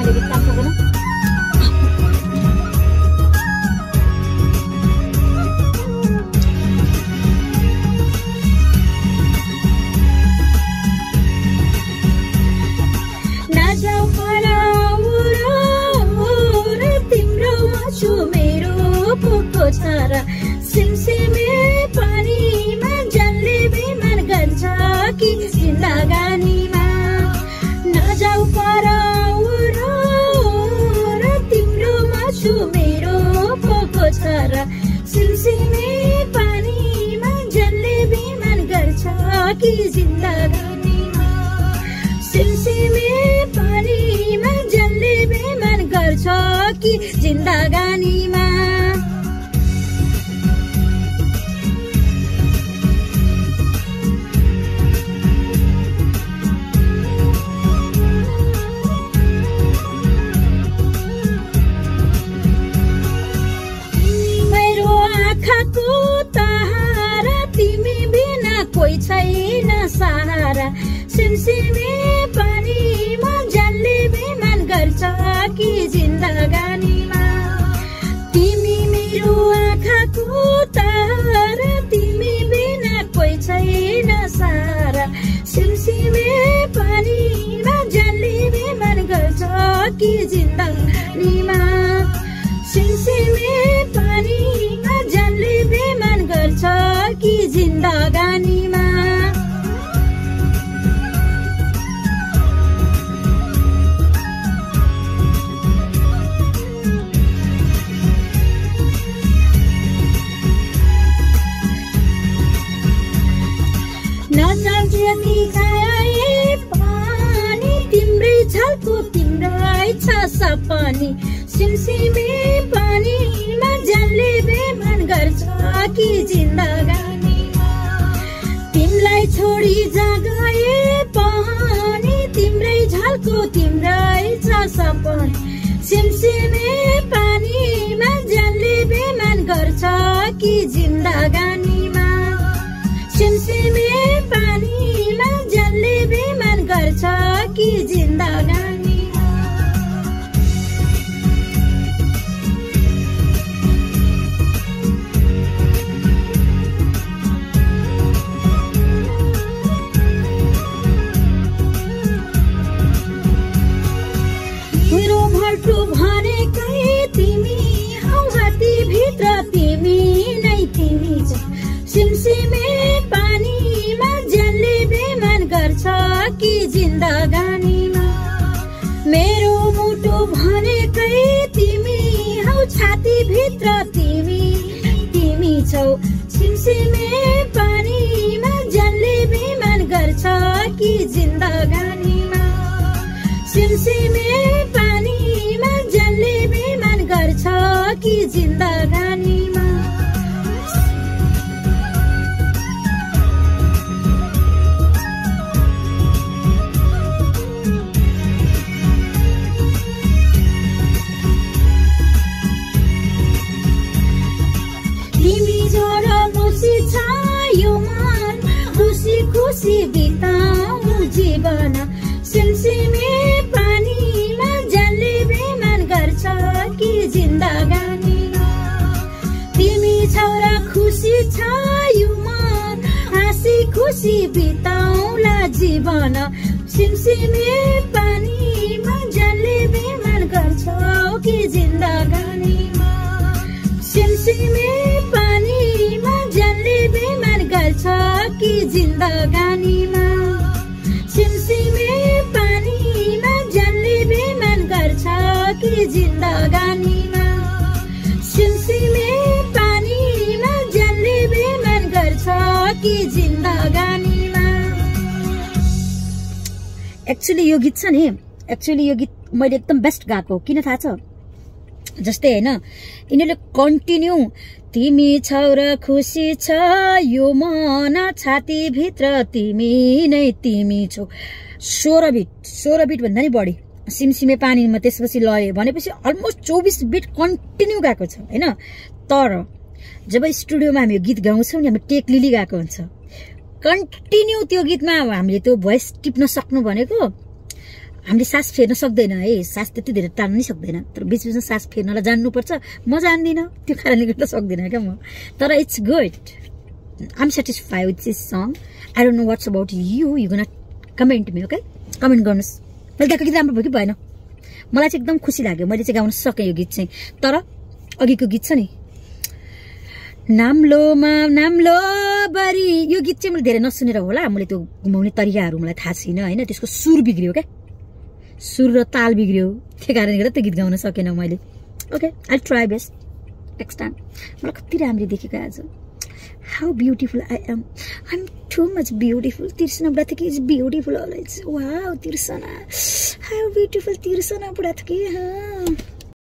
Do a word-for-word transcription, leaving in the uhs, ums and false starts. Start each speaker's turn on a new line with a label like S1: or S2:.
S1: मैले गीत गाउन सक्दैन।
S2: नजाऊ पराउरो र तिम्रोमा छु मेरो पोको छारा सिमसिमे पानीमा जलले बेमान गर्छ कि जिन्दगानीमा। नजाऊ पराउरो र तिम्रोमा छु मेरो पोको छारा सिमसिमे पानीमा जलले बेमान गर्छ कि जिन्दगानीमा। सिमसिमे पानीमा जलले बेमान गर्छ कि जिन्दगानीमा। मेरो आँखाको तारा तिमी बिना कोही छैन सहारा सिमसिमे पानीमा जलले बेमान गर्छ कि जिन्दगानीमा। तिमी मेरो आँखाको तारा तिमी बिना कोही छैन सहारा सिमसिमे पानीमा जलले बेमान गर्छ कि जिन्दगानीमा। सिमसिमे पानीमा जलले बेमान गर्छ कि जिन्दगानीमा। नजाऊ जति खाए पानी तिम्रै छलको तिम्रै छ सपनी सिमसिमे पानीमा जलले बेमान गर्छ कि जिन्दगानीमा। तिमीलाई छोडी जागए पानी तिम्रै झल्को तिम्रै छ सपनी सिमसिमे पानीमा जलले बेमान गर्छ कि जिन्दगानीमा। सिमसिमे पानीमा जलले बेमान गर्छ कि जिन्दगानीमा। मेरो भल्टु भनेकै तिमी हौ हाती भित्र तिमी नै तिमी छ सिमसिमे पानीमा जलले बेमान गर्छ कि जिन्दगानीमा। मेरो मुटु भनेकै तिमी हौ छाती भित्र तिमी तिमी छौ सिमसिमे पानीमा जलले बेमान गर्छ कि जिन्दगानीमा। सिमसिमे पानीमा जलले बेमान गर्छ कि जिन्दगानीमा। तिमी झोरो मुसी छ यो मन खुसी खुसी बिताउनु जीवन सिमसिमे पानीमा जलले बेमान गर्छ कि जिन्दगानीमा। तिमी छौरा खुसी छ यो मन हाँसी खुसी बिताउला जीवन सिमसिमे पानीमा जलले बेमान गर्छ कि जिन्दगानीमा। सिमसिमे पानीमा जलले बेमान गर्छ कि जिन्दगानीमा। सिमसिमे पानीमा जलले बेमान गर्छ कि जिन्दगानीमा। सिमसिमे पानीमा जलले बेमान गर्छ कि जिन्दगानीमा।
S1: एक्चुअली यो गीत छ नि एक्चुअली यो गीत मैले एकदम बेस्ट गाएको किन थाहा छ जस्तै हैन यिनीले कन्टिन्यू तिमी छौ र खुसी छ यो मन छाती भित्र तिमी नै तिमी छौ सोह्र बिट सोह्र बिट भन्दा नि बढी सिमसिमे पानीमा त्यसपछि लय भनेपछि अलमोस्ट चौबीस बिट कन्टिन्यू गाएको छ हैन। तर जब स्टुडियोमा हामी गीत गाउँछौं नि हामी टेक लिली गाएको हुन्छ कन्टिन्यू त्यो गीतमा हामीले त्यो भोइस टिप्न सक्नु भनेको हामीले सास फेर्न सक्दैन है, सास त्यति धेरै टान्न नै सक्दैन, तर बिच बिचमा सास फेर्नलाई जान्नुपर्छ। म जान्दिनँ, त्यो कारणले गर्दा सक्दिनँ क्या म, तर it's good. I am satisfied with this song. I don't know what's about you, you gonna comment me, okay? Comment गर्नुहोस् मैले गाएको गीत राम्रो भयो कि भएन। मलाई चाहिँ एकदम खुसी लाग्यो, मैले चाहिँ गाउन सकेँ यो गीत चाहिँ। तर अघिको गीत छ नि, नाम्लोमा नाम्लो बारी, यो गीत चाहिँ मैले धेरै नसुनेर होला, मैले त्यो घुमाउने तरिकाहरू मलाई थाहा छैन होइन, त्यसको सुर बिग्रियो क्या, सुर र ताल बिग्रियो, त्यही कारणले गर्दा त्यो गीत गाउन सकेन मैले। Okay, I try best next time. मलाई कति राम्रो देखेको आज। How beautiful I am, I am too much beautiful. Tirsana Budhathoki is beautiful always. Wow Tirsana, how beautiful Tirsana Budhathoki. हाँ